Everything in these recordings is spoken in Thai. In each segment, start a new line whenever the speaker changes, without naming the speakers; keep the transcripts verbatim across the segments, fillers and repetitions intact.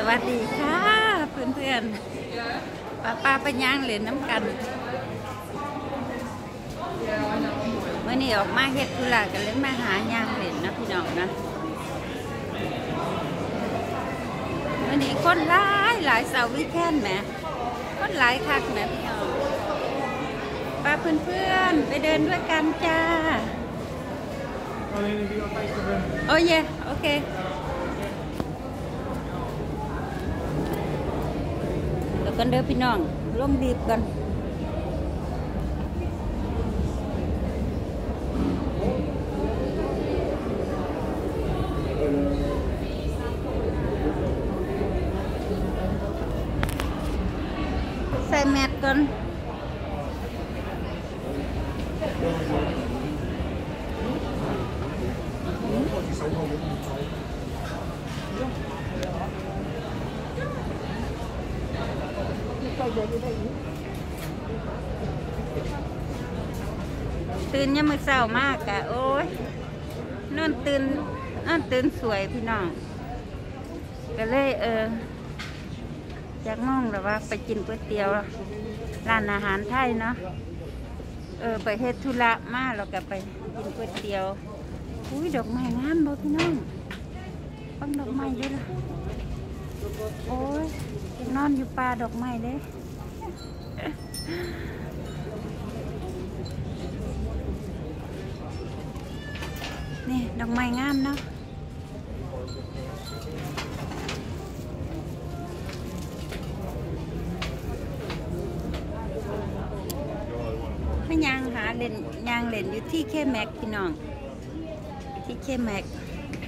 วัสดีค่ะเพื่อนๆป้าป้าไปย่างเล่นน้ำกันเมื่อนี้ออกมาเฮ็ดธุระกันเลยมาหาย่างเล่นนะพี่น้องนะเมื่อนี้คนหลายหลายเสาร์วิแคนแหมคนหลายคักแหมพี่น้องป้าเพื่อนๆไปเดินด้วยกันจ้าโอ้ยโอเคกันเด้อพี่น้องลงดีบกันใส่แมสก่อนตื่นยังมือเศร้ามากอะโอ้ยนอนตื่นนอนตื่นสวยพี่น้องก็เลยเออจากมองแบบว่าไปกินก๋วยเตี๋ยวร้านอาหารไทยเนาะเออไปเฮ็ดธุระมาแล้วก็ไปกินก๋วยเตี๋ยวอุ้ยดอกไม้งามบ่พี่น้องฟังดอกไม้ด้วยล่ะโอ้ยนอนอยู่ป่าดอกไม้เลยนี่ดอกไม้งามเนาะไม่ยางหาเล่นยางเล่นอยู่ที่เคแม็กพี่น้องที่เคแม็ก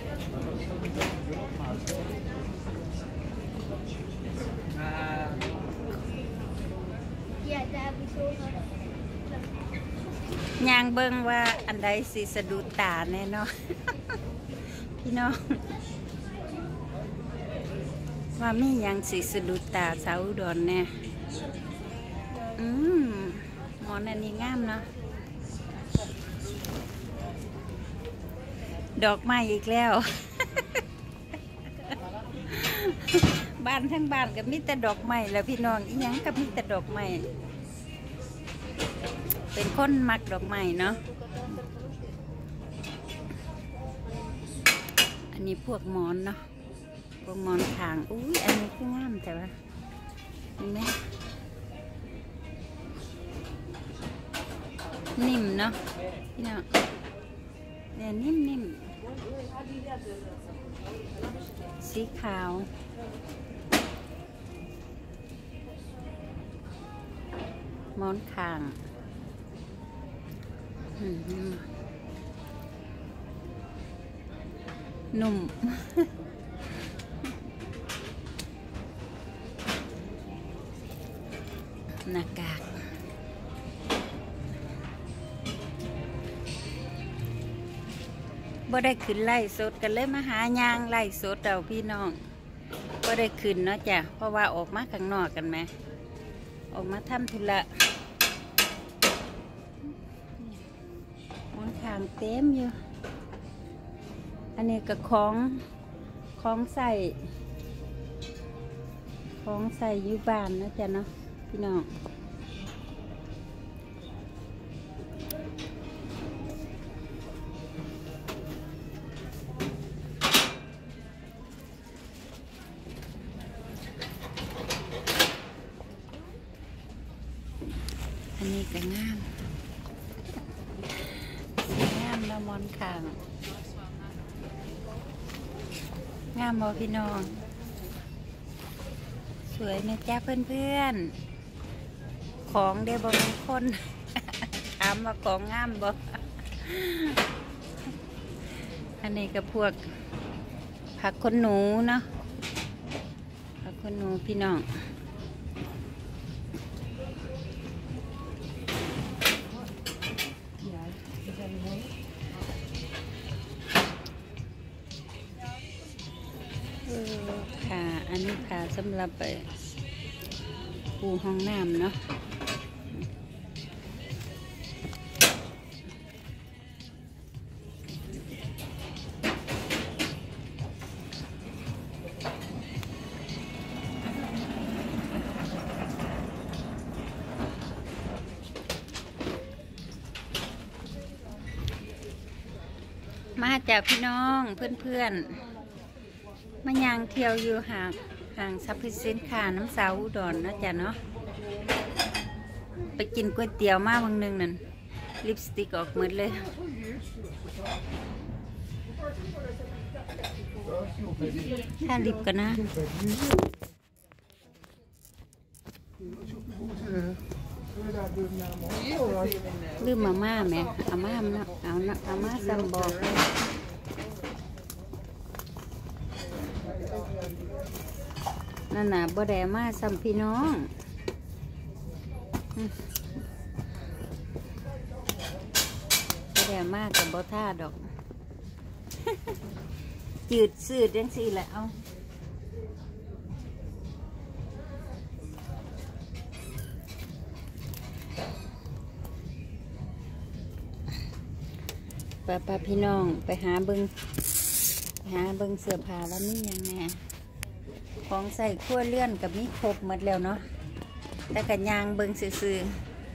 ยางเบิ่งว่าอันใดสิสะดุดตาแน่เนาะพี่น้องว่ามียังสิสะดุดตาสาวอุดรแน่อืมหมอนอันนี้งามเนาะดอกไม้อีกแล้วบ้านทั้งบ้านก็มีแต่ดอกไม้แล้วพี่น้องอีหยังก็มีแต่ดอกไม้เป็นคนมักดอกไม้เนาะอันนี้พวกหมอนเนาะพวกหมอนทางอุ้ยอันนี้คืองามแต่ว่าเห็นไหมนิ่มเนาะพี่น้องเนี่ยนิ่มนิ่มสีขาวหมอนทางนุ่มหน้ากากบ่ได้ขึ้นไล่สดกันเลยมาหายางไล่สดเราพี่น้องบ่ได้ขึ้นเนาะจ้ะเพราะว่าออกมาข้างนอกกันไหมออกมาทำธุระทางเต็มอยู่อันนี้ก็ของของใส่ของใส่อยู่บ้านนะจ๊ะเนาะพี่น้องอันนี้ก็งามมอนขางงามบอพี่น้องสวยไหมจ้าเพื่อนๆของเดบเป็นคนถามว่าของงามบออันนี้ก็พวกผักขนหนูเนาะผักขนหนูพี่น้องค่ะอันนี้ค่ะสำหรับไปปูห้องน้ำเนาะ อมาจากพี่น้องเพื่อนๆมายางเที่ยวอยู่ห่างห่างซับพิสินค้าน้ำสาวอุดรนะจ๊ะเนาะไปกินก๋วยเตี๋ยวมาบางนึงนั่นลิปสติกออกหมดเลยถ้าลิปกันนะลืมมาม่าแม่เอาม่าเอาเอาม่าซัมบอกนั่นน่ะบ่ได้มาซัมพี่น้องบ่ได้มากกับบ่ท่าดอกจืดสืดยังสิแหละเอาป้าป้าพี่น้องไปหาเบิงไปหาเบิงเสื้อผ้าแล้วนี่ยังไงของใส่ขั้วเลื่อนกับมีครบหมดแล้วเนาะแต่กันยางเบิงซื่อ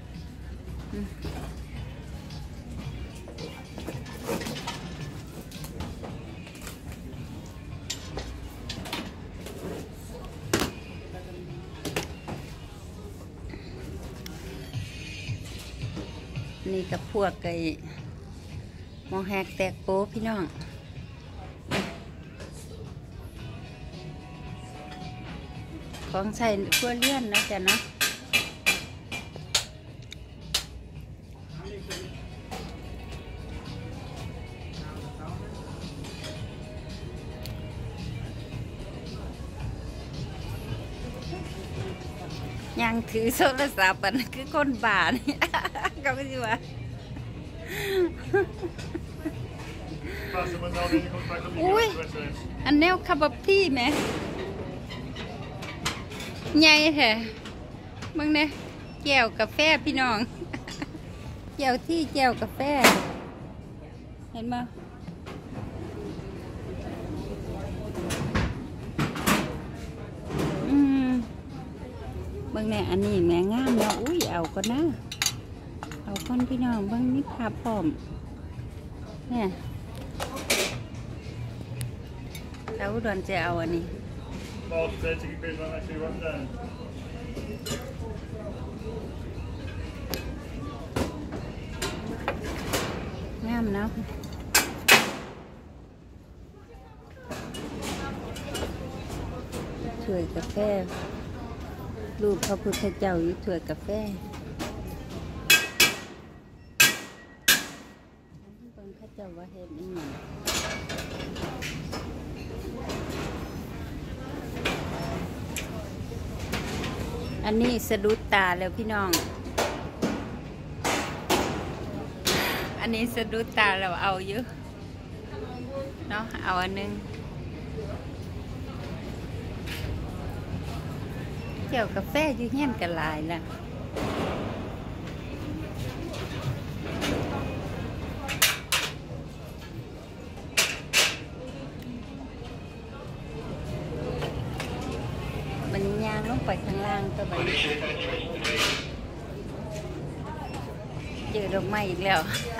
นี่กับพวกไก่มองแหกแตกโป๊พี่น้องของใส่ขั้วเลื่อนนะจ๊ะเนาะยังถือโทรศัพท์มันคือคนบ้านี่ก็ไม่ใช่ว่าอุ้ยอันแนวคาบับที่ไหมใหญ่แท้มึงเนี่ยแก้วกาแฟพี่น้องแก้วที่แก้วกาแฟเห็นไหมอืมมึงเนี่ยอันนี้แม่งามเนาะอุ้ยเอาก็นะเอาคนพี่น้องบางนี่ภาพพร้อมเนี่ยเราอุดรจะเอาอันนี้งามเนาะถ้วยกาแฟรูปพระพุทธเจ้าอยู่ถ้วยกาแฟเบิ่งข้าเจ้าว่าเห็นอีหยังอันนี้สะดุดตาแล้วพี่น้องอันนี้สะดุดตาเราเอาเยอะเนาะเอาอันนึงเกี่ยวกาแฟอยู่เงี้ยกันหลายละมันยางลงไปข้างล่างตัวไปเจอดอกไม้อีกแล้ว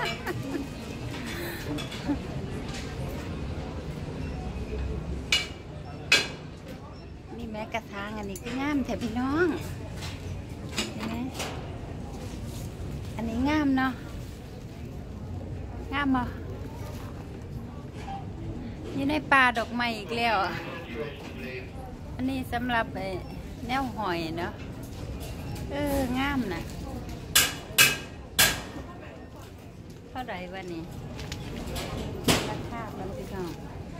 นี่แม้กระถางอันนี้ก็งามแต่พี่น้องเห็นไหมอันนี้งามเนาะงามบ่อยู่ในป่าดอกไม้อีกแล้วอันนี้สำหรับแนวหอยเนาะเอองามนะเท่าไหร่วันนี้ราคามันพี่น้อง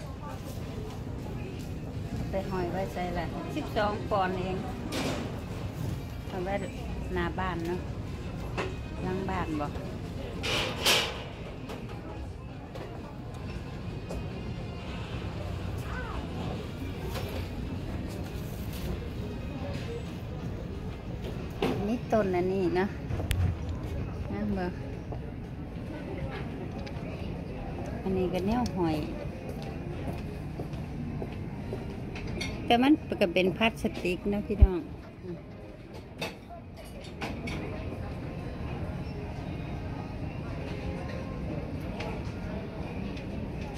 ไปหอยไว้ใส่ละสิบสองปอนด์เองเอาไว้หน้าบ้านเนาะหลังบ้านบอกนี่ต้นอันนี้เนาะนะเบอร์อันนี้ก็แนวหอยแต่มันก็เป็นพลาสติกนะพี่น้อง อ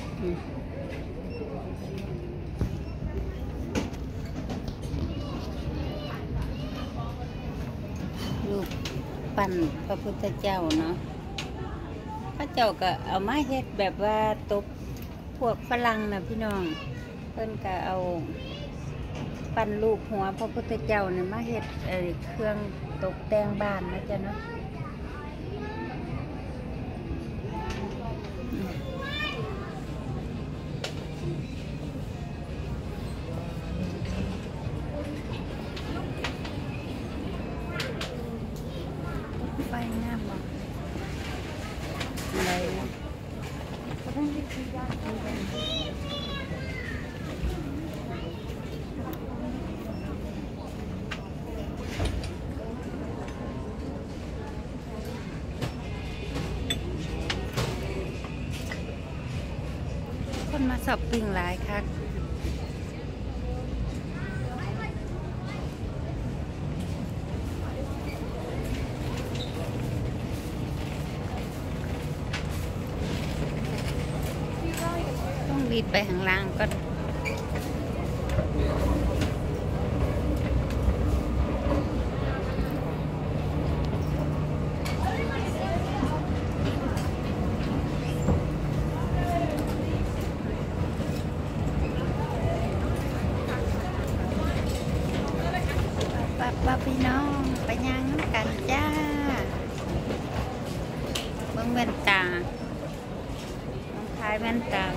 รูปปั้นพระพุทธเจ้าเนาะพระเจ้าก็เอามาเฮ็ดแบบว่าตบพวกฝรั่งนะพี่น้องเพิ่นก็เอาปั้นรูปหัวพระพุทธเจ้าเนี่ยมาเฮ็ดเอ่อเครื่องตกแต่งบ้านนะจ๊ะเนาะไฟงามบ่อะไรนะคนมาสอบปิ้งหลายคักต้องรีบไปข้างล่างก่อนป้าป้าพี่น้องไปย่างน้ำกันจ้าเบิ่งแว่นตาน้องคายแว่นตา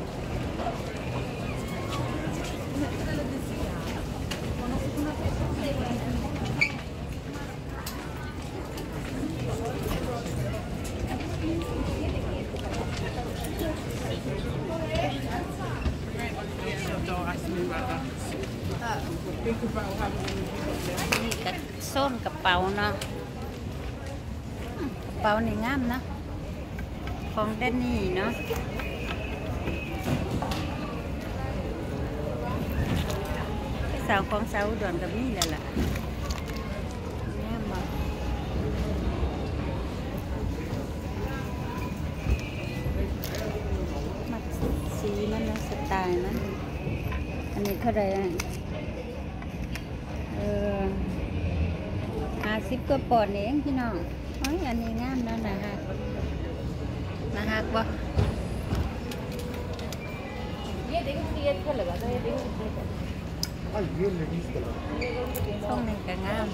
นี่ก็โซนกระเป๋าเนาะกระเป๋านี่งามนะของแดนนี่เนาะสาวของสาวอุดรกับนี่แหละล่ะงามบ่มักสีมันนะสไตล์มันอันนี้เท่าไหร่เออห้าสิบกว่าปอนด์เองพี่น้องโอ้ยอันนี้งามนะนะฮะนะฮะบ่ช่องนี้ก็งาม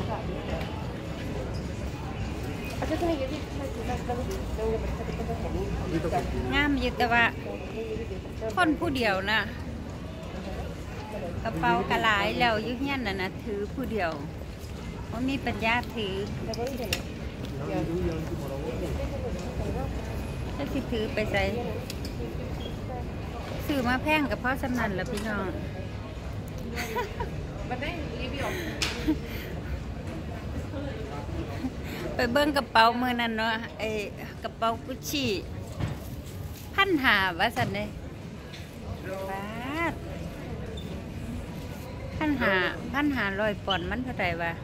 งามอยู่แต่ว่าคนผู้เดียวนะกระเป๋ากระหลายแล้วยุ่งยันน่ะนะถือผู้เดียวเขามีปัญญาถือถ้าสิถือไปใส่ซื้อมาแพงกับพ่อสำนันแล้วพี่น้องไปเบิ้งกระเป๋ามือนั่นเนาะไอ้กระเป๋ากุชชี่พันหาว่าสันเลยป้าพันหาพันหาลอยปอนมันเท่าไหร่วะ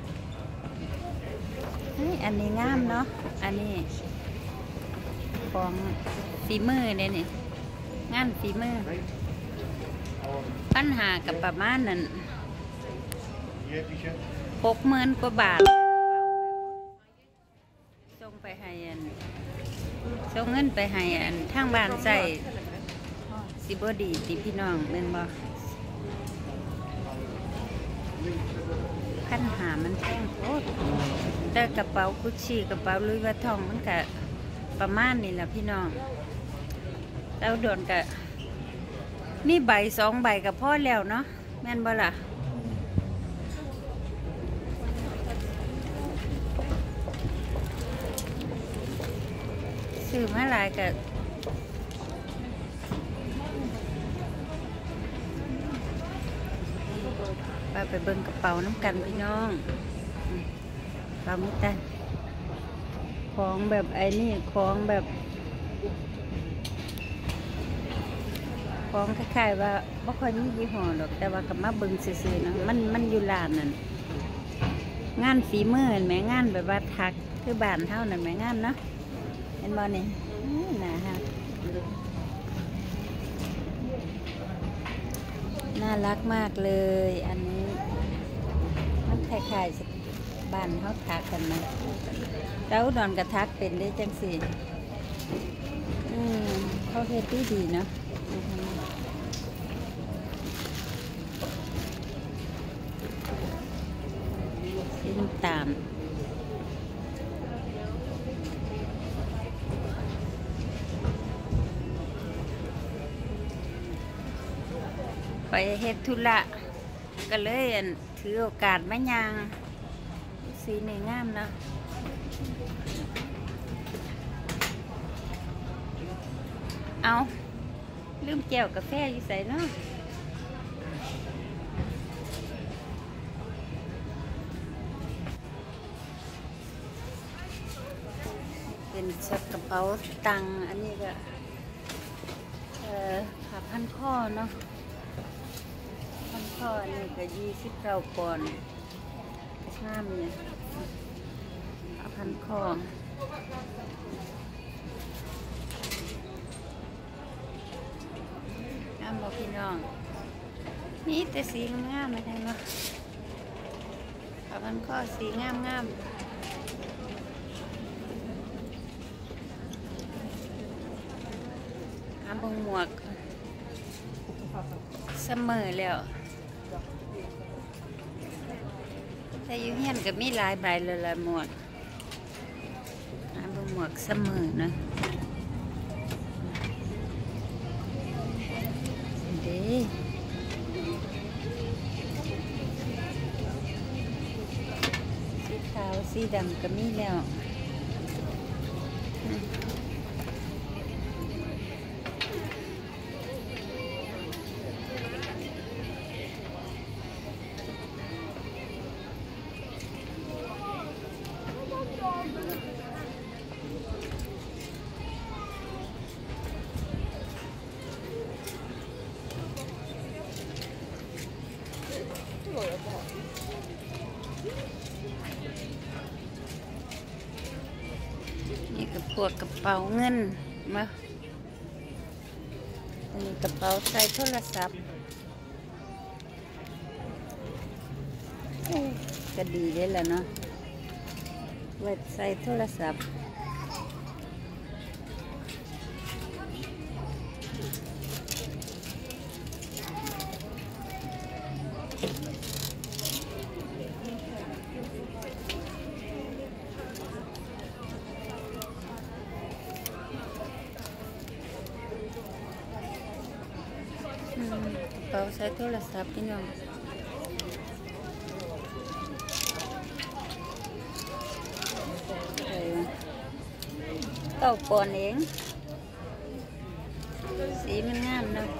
อันนี้งามเนาะอันนี้ของฝีมือเนี่ยนี่งานฝีมือพันหากับประมาณนั้นหกหมื่นกว่าบาทส่งไปให้อันส่งเงินไปให้อันทางบ้านใส่สิบดีติพี่น้องเล่นบ่พันหามันแพงโคตรแต่กระเป๋ากุชชี่กระเป๋าลุยวิตตองมันกะประมาณนี้แหละพี่น้องแล้วโดนกะมีใบสองใบกับพ่อแล้วเนาะแม่นบ่ล่ะซื้อมาหลายกะไปไปเบิ่งกระเป๋าน้ำกันพี่น้องกระเป๋ามิตรของแบบไอ้นี่ของแบบของคล้ายๆว่าไม่ค่อยมียี่ห้อหรอกแต่ว่ากับมาเบิ่งซื่อๆนะมันมันอยู่ร้านนั่นงานฝีมือเห็นไหมงานแบบว่าถักคือบ้านเท่านั่นไหมงานเนาะเห็นบ่นี่นะฮะารักมากเลย อันนี้มันคล้ายๆบ้านเขาทักกันนะแล้วดอนกระทักเป็นได้จังสิอืมเขาเฮ็ดดีดีเนาะสีน้ำตาลไปเฮ็ดธุระก็เลยถือโอกาสมายางสีนี่งามเนาะเอาลืมแก้วกาแฟอยู่ใส่เนาะเป็นชักกระเป๋าตังอันนี้ก็เอ่อผ้าพันคอเนาะพันคอนี่ก็ยี่สิบเก้าปอนด์งามเนี่ยผ้าพันคองามบอกพี่น้องนี่แต่สีงามไม่ได้เนาะผ้าพันคอสีงามงามอาบงหมวกเสมอแล้วแต่อยู่เฮียนกับมีหลายใบเลยละหมวกอาบงหมวกเสมอนะเด้สีขาวสีดำก็มีแล้วนี่ก็พวกกระเป๋าเงินมาอันนี้กระเป๋าใส่โทรศัพท์ก็ดีได้แล้วเนาะไว้ใส่โทรศัพท์กระเป๋าใส่โทรศัพท์พี่น้องเก้าปอนด์เองสีมันงามเนาะ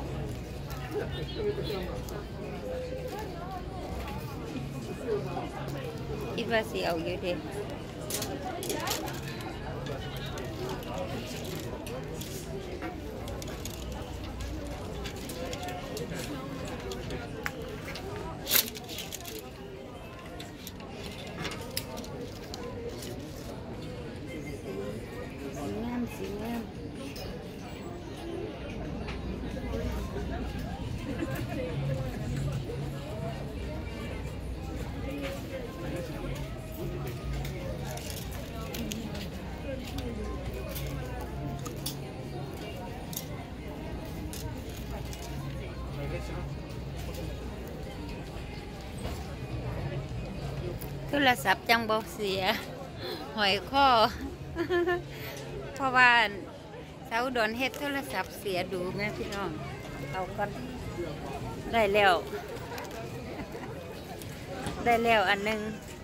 คิดว่าสีเอาอยู่เด็สีงามโทรศัพท์จังบอกเสียหอยข้อเพราะว่าสาวดอนเฮ็ดโทรศัพท์เสียดูแม่พี่น้องเอาก่อนได้แล้วได้แล้วอันหนึ่ง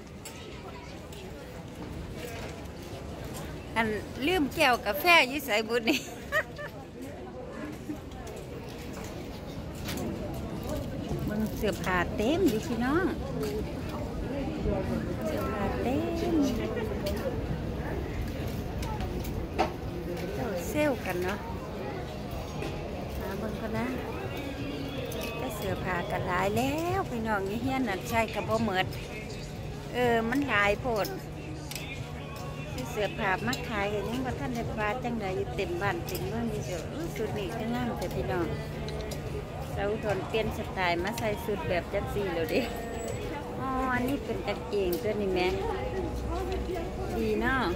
อันลืมแก้วกาแฟยี่ใส่บุญนี่มึงเสื้อผ้าเต็มดิพี่น้องเสื้อผ้าเต็มเซลกันเนาะหาเบิ่งกันนะได้เสื้อผ้ากันหลายแล้วพี่น้องยี่เฮียนน่ะใช่กับบ่เหมิดเออมันหลายโพดเสื้อผ้ามาขายกันยังว่าท่านได้ฟ้าจังใดอยู่เต็มบ้านเต็มเมืองนี่เสียวสุดนี่ก็งามแต่พี่น้องสาวอุทนเปลี่ยนสไตล์มาใส่สุดแบบจักซี่แล้วเด้อ๋ออันนี้เป็นกางเกงตัวนี้แม่ดีเนาะ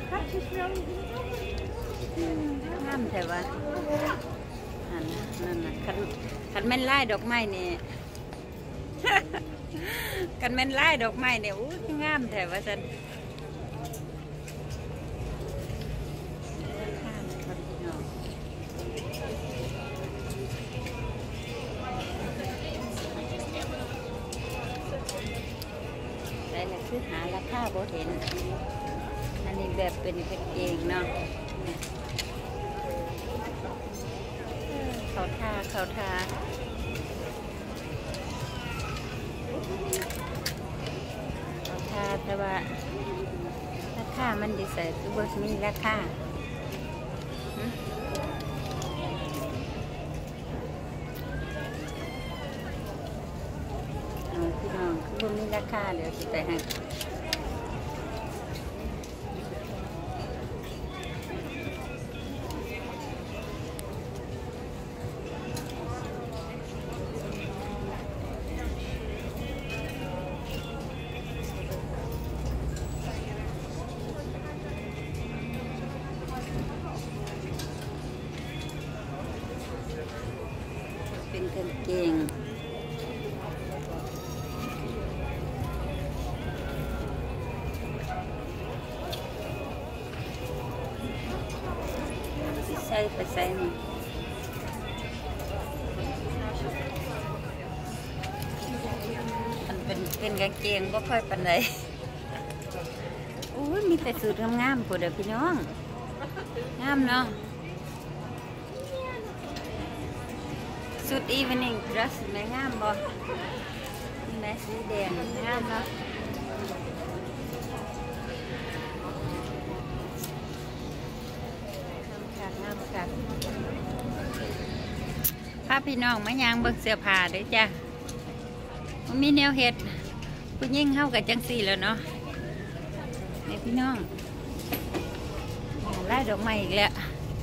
งามแต่ว่าอันนั่นน่ะคันคันแม่นลายดอกไม้นี่ คันแม่นลายดอกไม้เนี่ยอู้งามแต่ว่าซั่นได้แหละคือหาราคาบ่เห็นอันนี้แบบเป็นกางเกงเนาะเขาทาเขาทาเขาทาแต่ว่าราคามันดีใส่คือบ่มีราคาเอาพี่น้องคือบ่มีราคาเดี๋ยวสิไปให้เป็นกางเกงใส่ไปใส่นี่มันเป็นเป็นกางเกงก็ค่อยปานใดอู้มีแต่สูตรงามๆพุ่นเด้อพี่น้องงามเนาะสุด evening dress แม่งามบ่แม่สีแดงงามเนาะงามคักงามคักพาพี่น้องมายางเบิ่งเสื้อผ้าเด้อจ้ะมันมีแนวเฮ็ดผู้หญิงเฮากับจังซี่แล้วเนาะนี่พี่น้องลายดอกไม้อีกแล้ว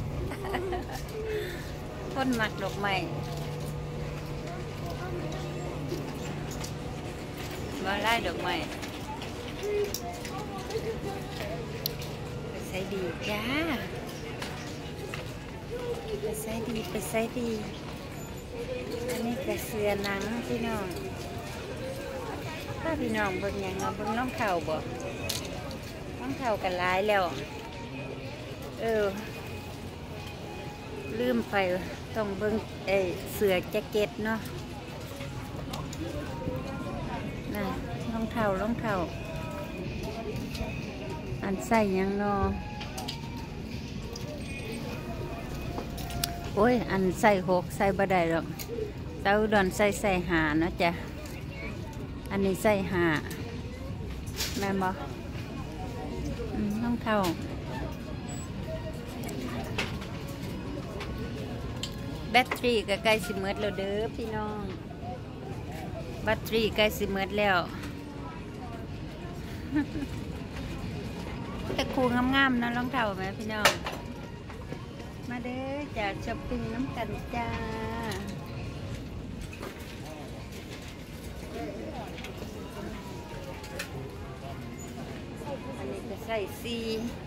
คนมักดอกไม้ว่าลายดอกไม้ไปใส่ดีจ้าไปใส่ดีไปใส่ดีอันนี้กระเสือหนังพี่น้องถ้าพี่น้องเบิ่งยังเอาเบิ่งน้องเข่าบ่น้องเข่ากันหลายแล้วเออลืมไปต้องเบิ่งไอเสือแจ็คเก็ตเนาะน่ะรองเท้ารองเท้าอันใส่ยังเนาะโอ้ยอันใส่หกใส่บ่ได้หรอกเต้าดอนใส่ใส่หาเนาะจ้ะอันนี้ใส่หาแม่นบ่รองเท้าแบตเตอรี่ก็ใกล้สิหมดแล้วเด้อพี่น้องแบตเตอรี่ใกล้สิหมดแล้วแต่คูงามๆนะรองเท้าไหมพี่น้องมาเด้อจากช้อปปิ้งน้ำกันจ้าอันนี้ก็ใส่ซี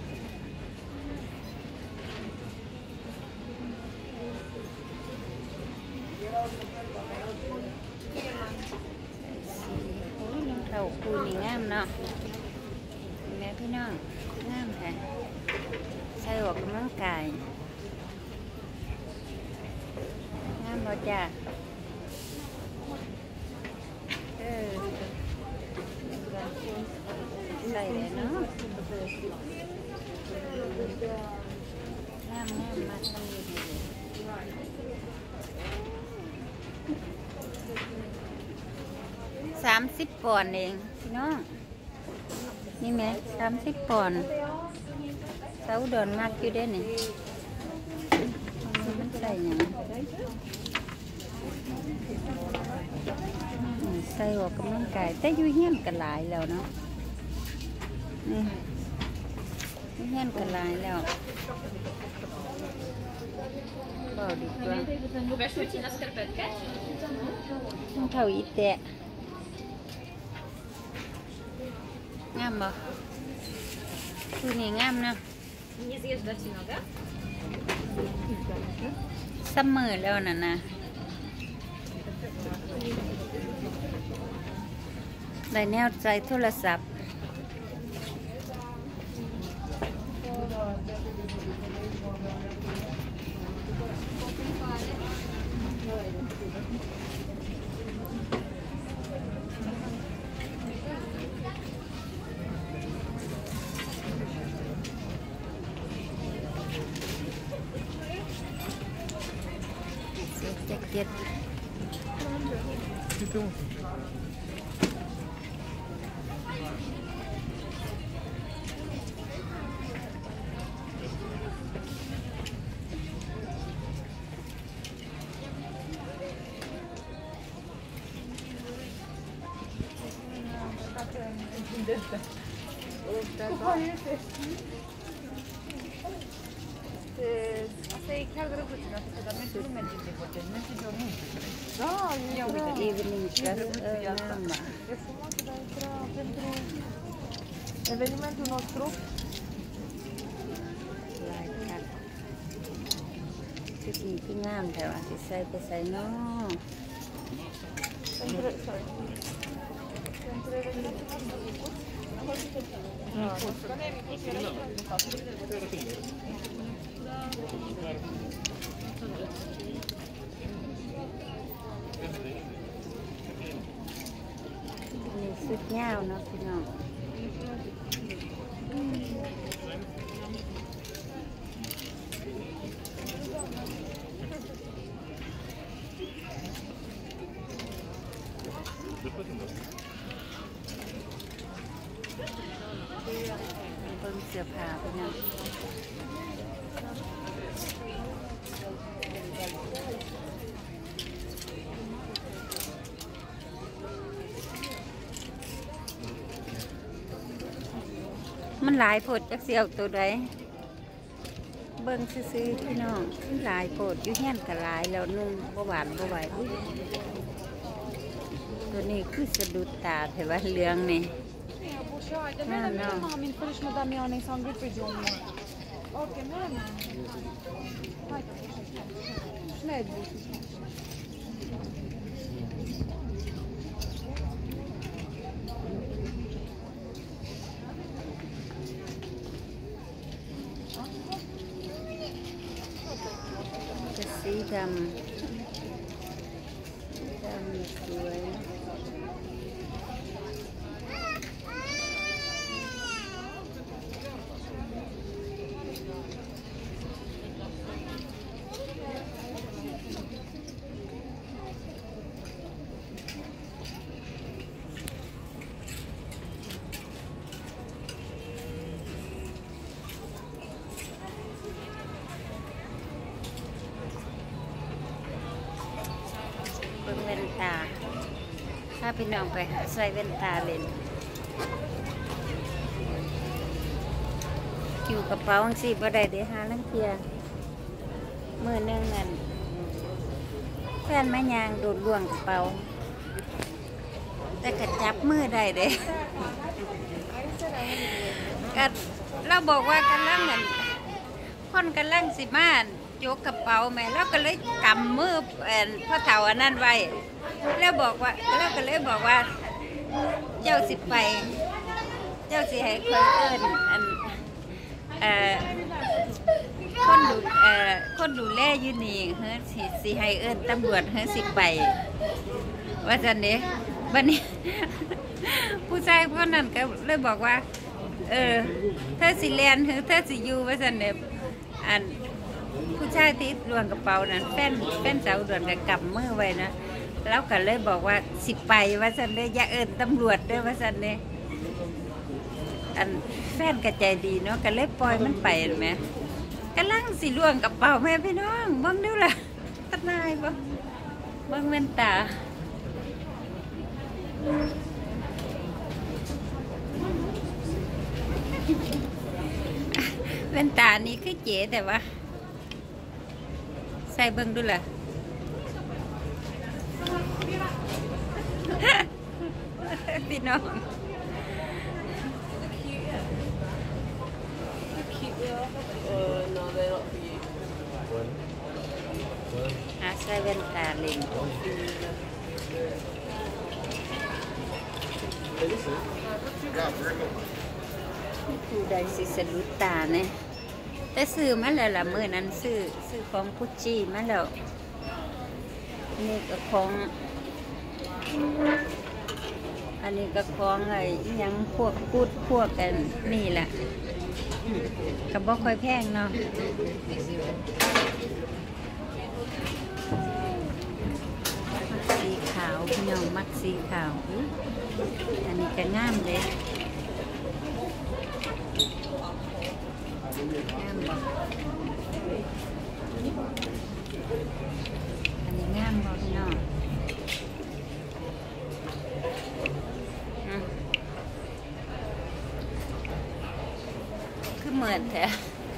เท่าคูนี่งามเนาะแม่พี่น้องงามค่ะใส่ออกกำลังกายงามบ่จ้าเออใส่เลยเนาะงามงามมากมันดีสามสิบปอนด์เองพี่น้องนี่ไหมสามสิบปอนด์เสาดอนมากอยู่ได้นี่มันใส่ยังใส่ออกกำลังกายแต่อยู่เฮี้ยนกันหลายแล้วเนาะนี่อยู่เฮี้ยนกันหลายแล้วเบาดีกว่าเท่าอีแตะงามบ่คือนี่งามเนาะซัมเมอร์แล้วน่ะนะได้แนวใจโทรศัพท์แจ็คเก็ต
Sei chiar drăguț, dar merge lumea din decote, merge de o minute. Da, ia uite.
Evening class,
E frumos, dar era pentru evenimentul nostru.
ชุดนี้คืองามแต่ว่าสิใส่ไปใส่เนาะ
Pentru, sorry. Pentru evenimentul nostru micuț. Micuț. Că nu e micuț, e restaurant, de fapt.
นี่สุดยาวเนาะพี่น้องเบิ่งเสื้อผ้าพี่น้องมันหลายโพดจักเสียวตัวใดเบิ่งซื้อๆพี่น้องหลายโพดอยู่เฮียนก็หลายแล้วนุ่งบ่หวานบ่ไหวตัวนี้คือสะดุดตาแต่ว่าเหลืองนี่
Haide, merg, merg, mami, îmi spune și mă Damiane, s-a îngrit pe geamă. Ok, merg, haide. Mergi.
จะสีดำดำสวยเว้นตาถ้าพี่น้องไปใส่เว้นตาเล่นคิวกระเป๋าสิบ่ได้เดี๋ยวหาลังเทียมือหนึ่งเงินแฟนแม่ยางโดดล่วงกระเป๋าแต่กระจับมือได้เด้ก็เราบอกว่ากำลังเงินคนกำลังสิมานยกกระเป๋าแม่แล้วก็เลยกำมือพ่อเฒ่าอันนั้นไว้แล้วบอกว่าแล้วก็เลยบอกว่าเจ้าสิไปเจ้าสิให้คอยเอิ้นอันเอ่อคนดูเอ่อคนดูแลอยู่นี่เฮ้ยสิสิให้เอิ้นตำรวจเฮ้ยสิไปว่าจันเด้บัดนี้ ผู้ชายคนนั้นก็เลยบอกว่าเออเธอสิเรียนเฮ้ยเธอสิอยู่ว่าจันเด้อันผู้ชายที่ลวงกระเป๋านั้นแฟนแฟนสาวด่วนกับกำมือไว้นะแล้วก็เลยบอกว่าสิไปว่าสันเดอย่าเอิญตำรวจด้วยว่าสันเดอันแฟนกระใจดีเนาะก็เลยปล่อยมันไปไหมกำลังสิลวงกระเป๋าแม่พี่น้องบ้างดูล่ะตะนายบ้างบ้างเว้นตาเว้นตานี้คือเจ๋แต่ว่าใส่เบิ้งดูล่ะพี่น้อง
Uh, no, they're not for you.
หาใส่แว่นตาเล่นผู้ใดสิสะดุดตาเนี่ยแต่ซื้อมาแล้วล่ะมื้อนั้นซื้อซื้อของกุชชี่มาแล้วนี่ก็ของ อันนี้ก็ของไอ้อิหยังพวกกูดพวกกันนี่แหละก็บ่ค่อยแพงเนาะสีขาวพี่น้องมักสีขาวอุ๊ยอันนี้ก็งามเลยงามบ่อันนี้งามบ่พี่น้องคือเหมือนแท้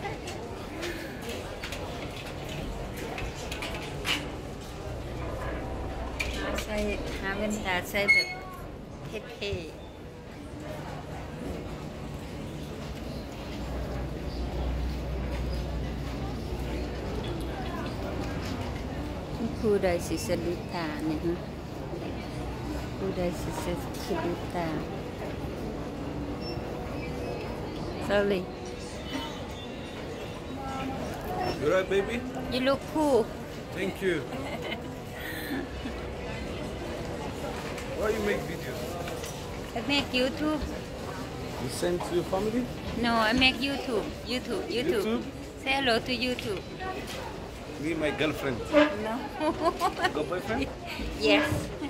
หาใส่หาแว่นตาใส่แบบเท่ๆผู้ใดสิสะดุดตาเนี่ยฮะผู้ใดสิสะดุดตา Sorry.
You right, baby?
You look cool.
Thank you. Why you make videos?
I make YouTube.
You send to your family?
No, I make YouTube. YouTube. YouTube.
YouTube?
Say hello to YouTube.
Me, my girlfriend.
No.
Got boyfriend?
Yes.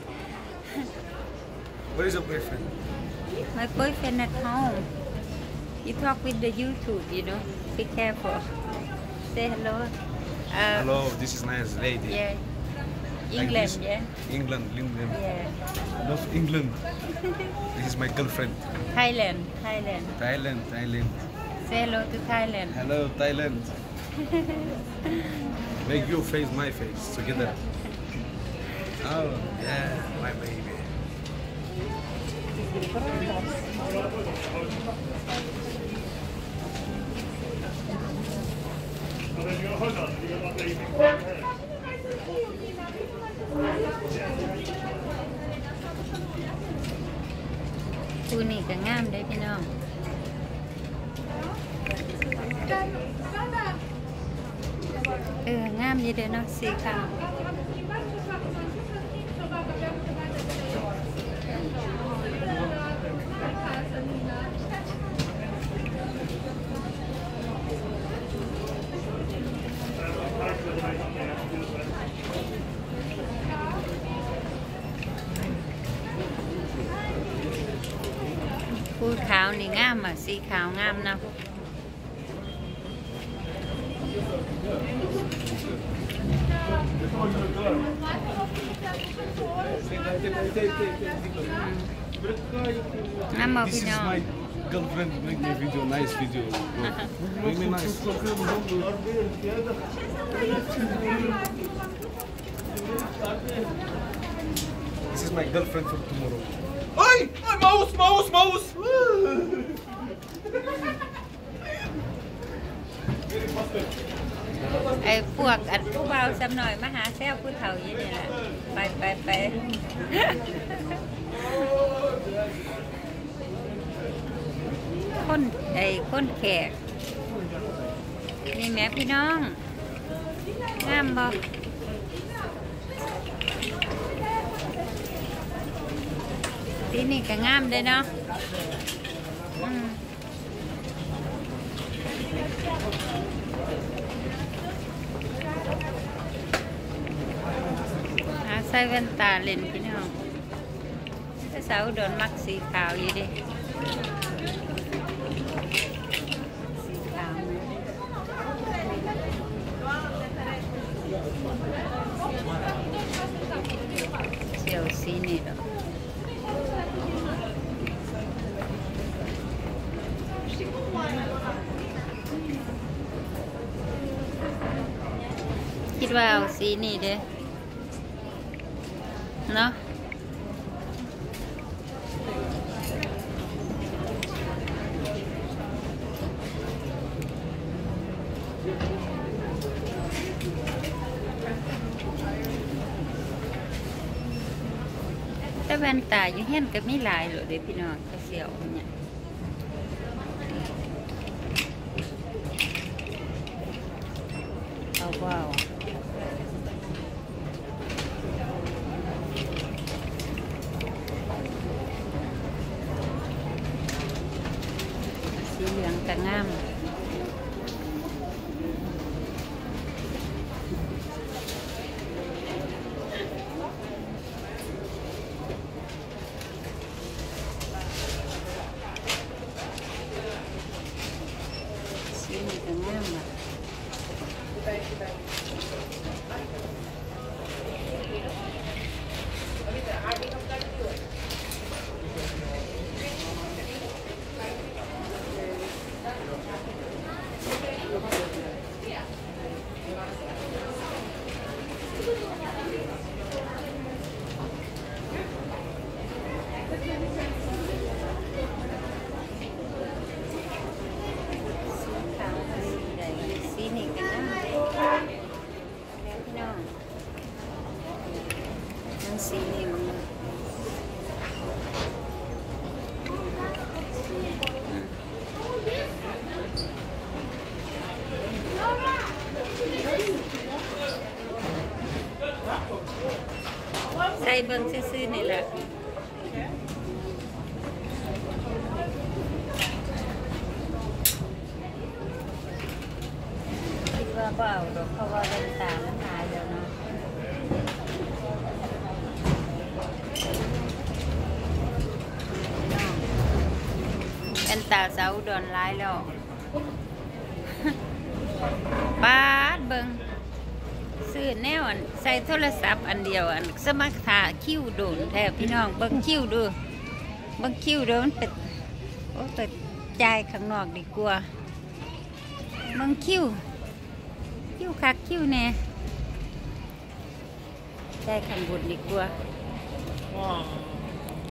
Where is your boyfriend?
My boyfriend at home. You talk with the YouTube, you know. Be careful. Say hello. Uh,
Hello, this is nice lady.
Yeah.
Like
England,
this.
yeah.
England, England.
Yeah.
Love England. This is my girlfriend.
Thailand, Thailand.
Thailand, Thailand.
Say hello to Thailand.
Hello, Thailand. Make your face, my face together. Oh, yeah, my baby.
Cô này cả ngam đấyพี่น้องเอองามอยู่เด้อเนาะสีขาวผู้ขาวนี่งามอ่ะสีขาวงามเนาะงามบ่พี่น้อง
Girlfriend, make me video, nice video. Make me nice. This is my girlfriend for tomorrow. Ay! Ay, mouse, mouse, mouse!
ไอ้พวกอันผู้เบาสำหน่อยมาหาแซวผู้เฒ่าอยู่นี่แหละไปไปไป คนไอ้คนแขกนี่แม่พี่น้องงามบ่ทีนี่ก็งามเลยเนาะอืมหาใส่แว่นตาเล่นพี่น้องแต่สาวโดนมักสีขาวอยู่ดิสีขาวเสียวสีนี่ดอกคิดว่าเอาสีนี่เด้เนาะแต่แว่นตาอยู่เฮียนก็มีหลายเลยเด้พี่น้องก็เสียวเนี่ยเอาว้าวสีเหลืองก็งามสีนี้ก็งามอ่ะสีนี้ก็งามแล้วพี่น้องทั้งสีนี้มันใส่เบิ่งซื่อๆนี่แหละคิดว่าเปล่าดอกเพราะว่าแว่นตามันหายแล้วเนาะแว่นตาสาวอุดรหลายแล้วปาดเบิ่งซื้อแนวอันใส่โทรศัพท์อันเดียวอันสมัครถ่าคิ้วโดนแทบพี่น้องเบิ่งคิ้วดูเบิ่งคิ้วดูมันเป็นโอ้แต่จ่ายข้างนอกดีกว่าเบิ่งคิ้วคิ้วคักคิ้วแน่จ่ายข้างบนดีกว่า